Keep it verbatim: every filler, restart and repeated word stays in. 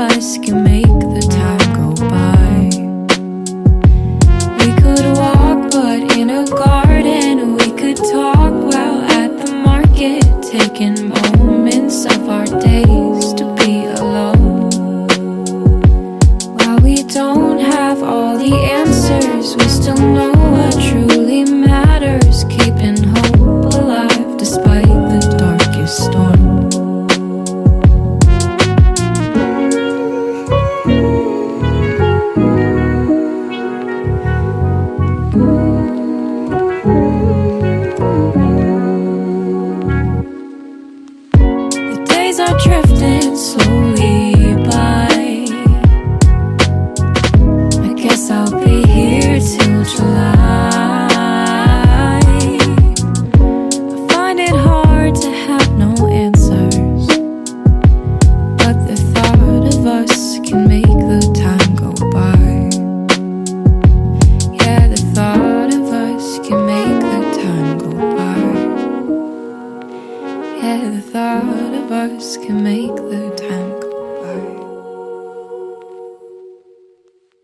us can make the time go by. We could walk but in a garden. We could talk while at the market, taking moments of our days to be alone. While we don't have all the answers, we still know what truly matters, keeping hope alive despite the darkest storm. The days are drifting slowly by. I guess I'll be here till July. I find it hard to have no answers, but the thought of us can make the time go by. Yeah, the thought of us can make the time go by. Yeah, the thought of us can make